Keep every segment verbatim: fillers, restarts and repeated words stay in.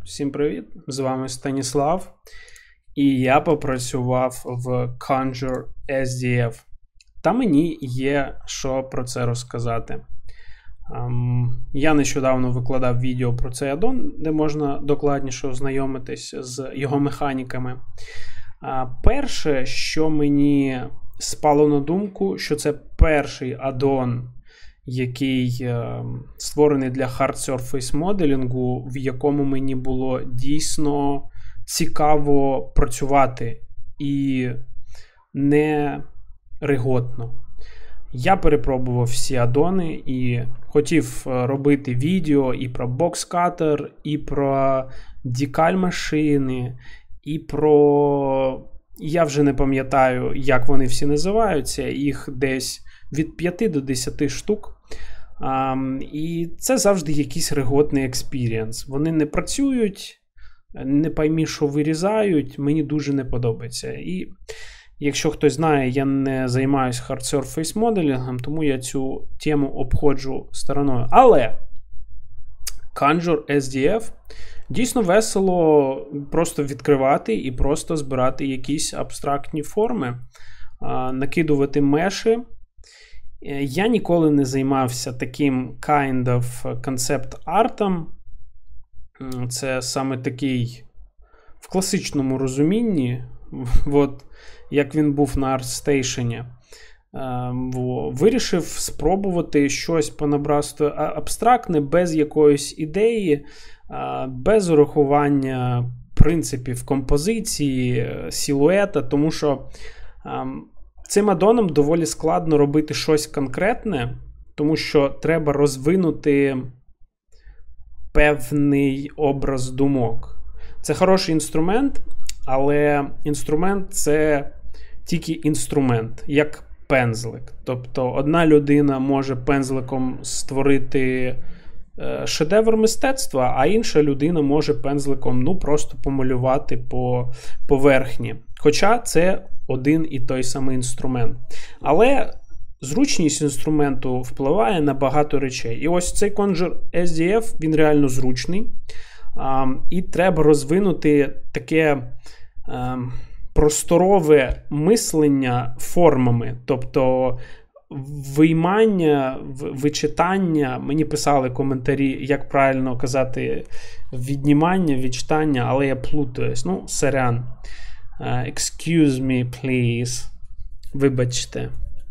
Всім привіт! З вами Станіслав. І я попрацював в Conjur ес ді еф. Та мені є що про це розказати. Um, я нещодавно викладав відео про цей аддон, де можна докладніше ознайомитись з його механіками. Uh, перше, що мені спало на думку, що це перший аддон, який е, створений для Hard Surface моделінгу, в якому мені було дійсно цікаво працювати і не реготно. Я перепробував всі аддони і хотів робити відео і про бокс-катер, і про декаль-машини, і про... Я вже не пам'ятаю, як вони всі називаються, їх десь від п'яти до десяти штук. Um, і це завжди якийсь реготний експірієнс. Вони не працюють, не поймі, що вирізають, мені дуже не подобається. І якщо хтось знає, я не займаюся Hard Surface моделінгом, тому я цю тему обходжу стороною. Але Conjur ес ді еф дійсно весело просто відкривати і просто збирати якісь абстрактні форми, накидувати меші. Я ніколи не займався таким kind of concept артом. Це саме такий в класичному розумінні, от, як він був на ArtStation. Вирішив спробувати щось понабрати абстрактне, без якоїсь ідеї, без урахування принципів композиції, силуета, тому що цим аддоном доволі складно робити щось конкретне, тому що треба розвинути певний образ думок. Це хороший інструмент, але інструмент – це тільки інструмент, як пензлик. Тобто одна людина може пензликом створити шедевр мистецтва, а інша людина може пензликом ну, просто помалювати по поверхні. Хоча це один і той самий інструмент. Але зручність інструменту впливає на багато речей. І ось цей Conjur ес ді еф, він реально зручний. А, і треба розвинути таке а, просторове мислення формами. Тобто виймання, вичитання, мені писали коментарі, як правильно казати віднімання, відчитання, але я плутаюсь. Ну, сорян. Uh, excuse me, please. Вибачте.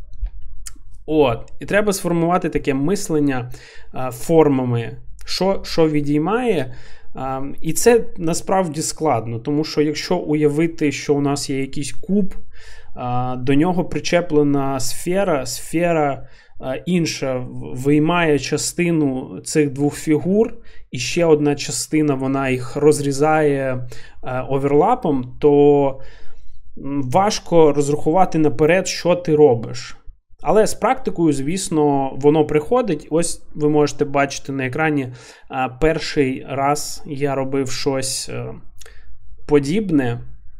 От. І треба сформувати таке мислення uh, формами, що, що відіймає. Uh, і це насправді складно, тому що якщо уявити, що у нас є якийсь куб, uh, до нього причеплена сфера, сфера uh, інша виймає частину цих двох фігур, і ще одна частина, вона їх розрізає е, оверлапом, то важко розрахувати наперед, що ти робиш. Але з практикою, звісно, воно приходить. Ось ви можете бачити на екрані, е, перший раз я робив щось е, подібне.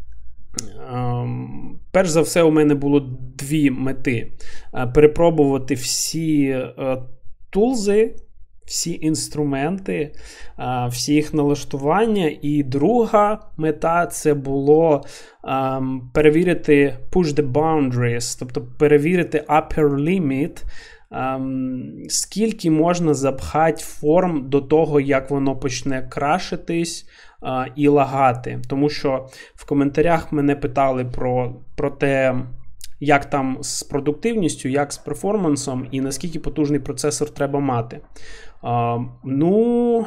Е, перш за все, у мене було дві мети. Е, перепробувати всі е, тулзи, всі інструменти, всі їх налаштування. І друга мета – це було um, перевірити push the boundaries, тобто перевірити upper limit, um, скільки можна запхати форм до того, як воно почне крашитись uh, і лагати. Тому що в коментарях мене питали про, про те, як там з продуктивністю, як з перформансом і наскільки потужний процесор треба мати. Uh, ну,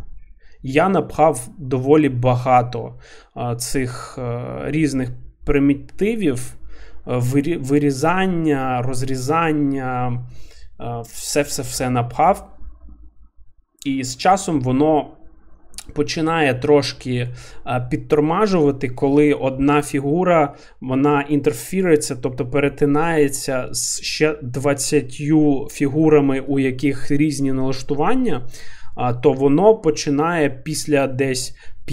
я напхав доволі багато uh, цих uh, різних примітивів, uh, вирізання, розрізання, uh, все-все-все напхав. І з часом воно починає трошки а, підтормажувати, коли одна фігура, вона інтерфіриться, тобто перетинається з ще двадцятью фігурами, у яких різні налаштування, а, то воно починає після десь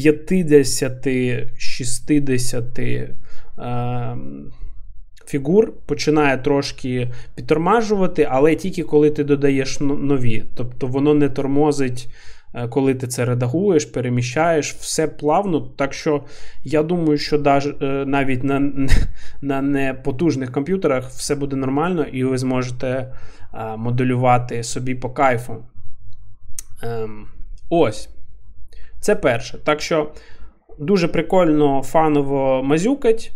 п'ятдесят-шістдесят а, фігур, починає трошки підтормажувати, але тільки коли ти додаєш нові. Тобто воно не тормозить коли ти це редагуєш, переміщаєш, все плавно. Так що я думаю, що навіть на, на непотужних комп'ютерах все буде нормально, і ви зможете моделювати собі по кайфу. Ось. Це перше. Так що дуже прикольно, фаново мазюкать.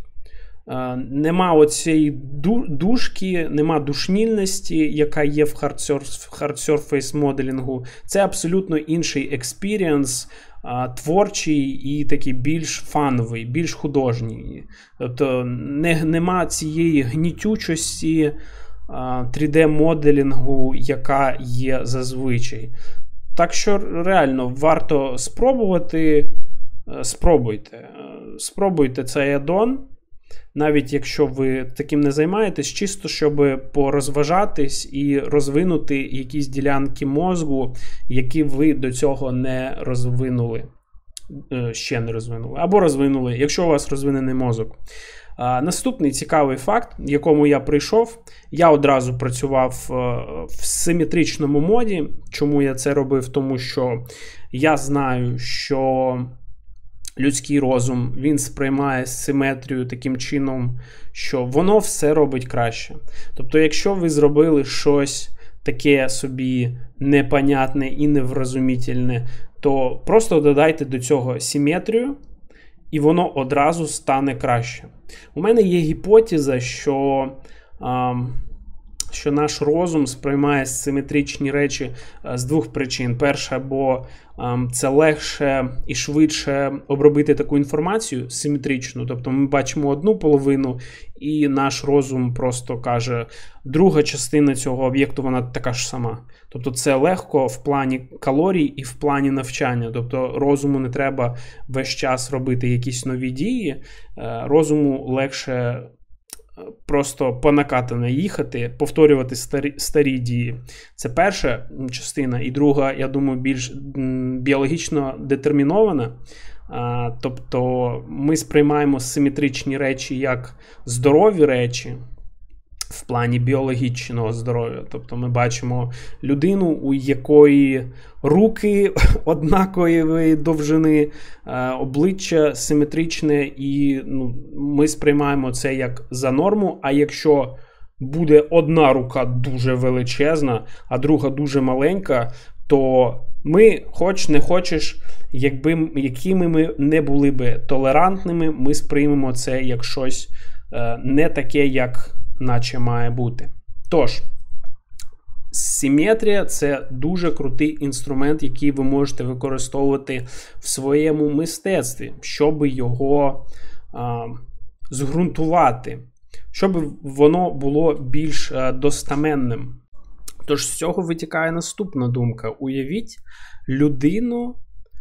Нема оцієї душки, нема душнільності, яка є в hard surface моделінгу. Це абсолютно інший експірієнс, творчий і такий більш фановий, більш художній. Тобто не, нема цієї гнітючості три де-моделінгу, яка є зазвичай. Так що реально варто спробувати. Спробуйте. Спробуйте цей аддон. Навіть якщо ви таким не займаєтесь, чисто щоб порозважатись і розвинути якісь ділянки мозку, які ви до цього не розвинули. Ще не розвинули. Або розвинули, якщо у вас розвинений мозок. Наступний цікавий факт, якому я прийшов. Я одразу працював в симетричному моді. Чому я це робив? Тому що я знаю, що людський розум, він сприймає симетрію таким чином, що воно все робить краще. Тобто, якщо ви зробили щось таке собі непонятне і неврозумітельне, то просто додайте до цього симетрію, і воно одразу стане краще. У мене є гіпотеза, що, а, що наш розум сприймає симетричні речі з двох причин. Перша, бо а, це легше і швидше обробити таку інформацію симетричну. Тобто ми бачимо одну половину, і наш розум просто каже, друга частина цього об'єкту, вона така ж сама. Тобто це легко в плані калорій і в плані навчання. Тобто розуму не треба весь час робити якісь нові дії. Розуму легше просто по накатано їхати, повторювати старі, старі дії. Це перша частина. І друга, я думаю, більш біологічно детермінована. Тобто ми сприймаємо симетричні речі як здорові речі, в плані біологічного здоров'я. Тобто ми бачимо людину, у якої руки однакової довжини, обличчя симетричне, і ну, ми сприймаємо це як за норму, а якщо буде одна рука дуже величезна, а друга дуже маленька, то ми, хоч не хочеш, якби, якими ми не були би толерантними, ми сприймемо це як щось не таке, як наче має бути. Тож, симетрія – це дуже крутий інструмент, який ви можете використовувати в своєму мистецтві, щоб його а, зґрунтувати, щоб воно було більш а, достаменним. Тож, з цього витікає наступна думка. Уявіть людину,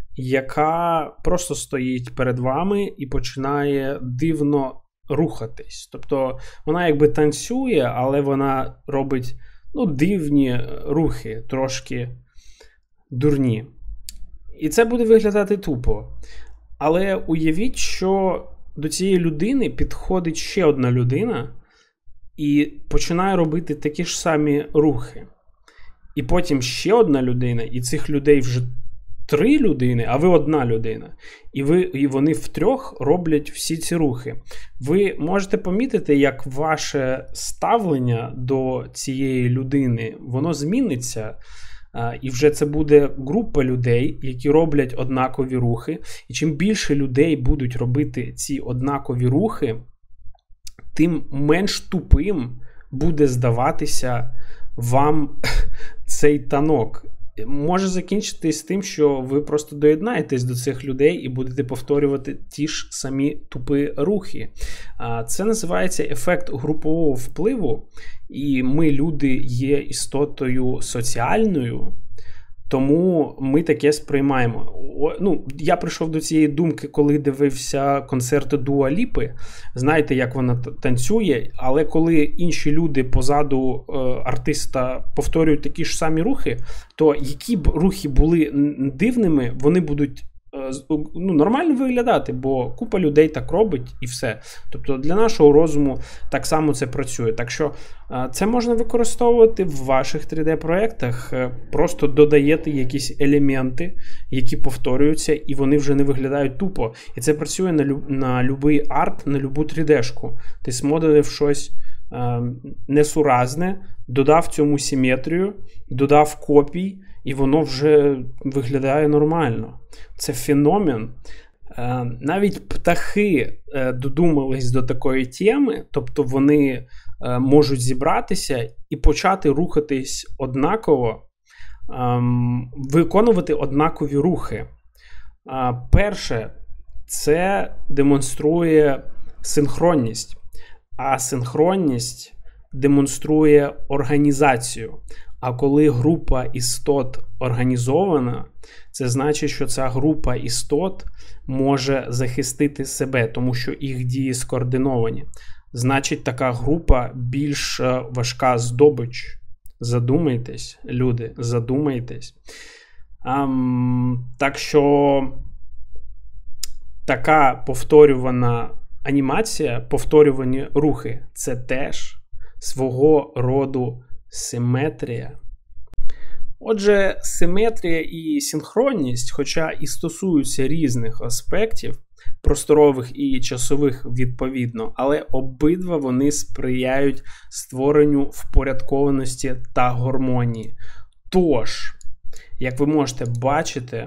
яка просто стоїть перед вами і починає дивно рухатись. Тобто вона якби танцює, але вона робить ну, дивні рухи, трошки дурні. І це буде виглядати тупо. Але уявіть, що до цієї людини підходить ще одна людина і починає робити такі ж самі рухи. І потім ще одна людина, і цих людей вже три людини, а ви одна людина. І, ви, і вони втрьох роблять всі ці рухи. Ви можете помітити, як ваше ставлення до цієї людини, воно зміниться. І вже це буде група людей, які роблять однакові рухи. І чим більше людей будуть робити ці однакові рухи, тим менш тупим буде здаватися вам цей танок. Може закінчитись тим, що ви просто доєднаєтесь до цих людей і будете повторювати ті ж самі тупі рухи. Це називається ефект групового впливу, і ми, люди, є істотою соціальною, тому ми таке сприймаємо. Ну, я прийшов до цієї думки, коли дивився концерти Дуа Ліпи. Знаєте, як вона танцює, але коли інші люди позаду е, артиста повторюють такі ж самі рухи, то які б рухи були дивними, вони будуть ну, нормально виглядати, бо купа людей так робить і все. Тобто для нашого розуму так само це працює. Так що це можна використовувати в ваших три де-проєктах. Просто додаєте якісь елементи, які повторюються, і вони вже не виглядають тупо. І це працює на, люб... на любий арт, на любу три де-шку. Ти смоделив щось е, несуразне, додав цьому симетрію, додав копій, і воно вже виглядає нормально. Це феномен. Е, навіть птахи е, додумались до такої теми, тобто вони е, можуть зібратися і почати рухатись однаково, е, виконувати однакові рухи. Е, перше, це демонструє синхронність, а синхронність демонструє організацію. А коли група істот організована, це значить, що ця група істот може захистити себе, тому що їх дії скоординовані. Значить, така група більш важка здобич. Задумайтесь, люди, задумайтесь. Um, так що така повторювана анімація, повторювані рухи – це теж свого роду симетрія. Отже, симетрія і синхронність, хоча і стосуються різних аспектів, просторових і часових відповідно, але обидва вони сприяють створенню впорядкованості та гармонії. Тож, як ви можете бачити,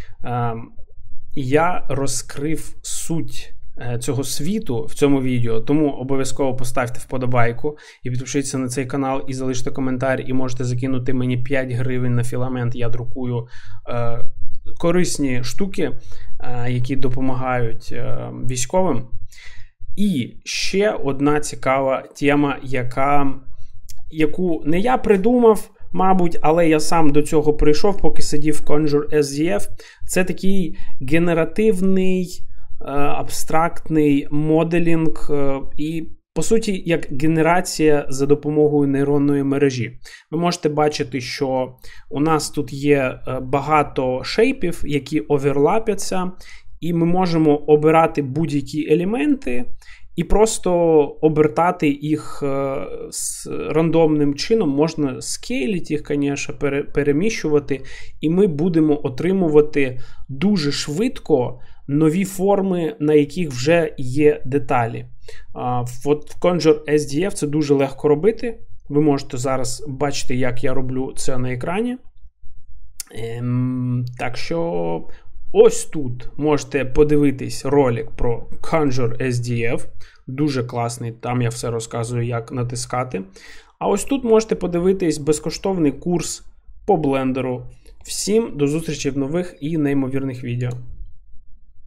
я розкрив суть цього світу в цьому відео, тому обов'язково поставте вподобайку і підпишіться на цей канал і залиште коментар, і можете закинути мені п'ять гривень на філамент. Я друкую е, корисні штуки, е, які допомагають е, військовим. І ще одна цікава тема, яка, яку не я придумав, мабуть, але я сам до цього прийшов, поки сидів в Conjure ес ді еф. Це такий генеративний абстрактний моделінг і, по суті, як генерація за допомогою нейронної мережі. Ви можете бачити, що у нас тут є багато шейпів, які оверлапяться, і ми можемо обирати будь-які елементи і просто обертати їх з рандомним чином. Можна скейлити їх, звісно, переміщувати, і ми будемо отримувати дуже швидко нові форми, на яких вже є деталі. От в Conjure ес ді еф це дуже легко робити. Ви можете зараз бачити, як я роблю це на екрані. Ем, так що ось тут можете подивитись ролик про Conjure ес ді еф. Дуже класний, там я все розказую, як натискати. А ось тут можете подивитись безкоштовний курс по блендеру. Всім до зустрічі в нових і неймовірних відео.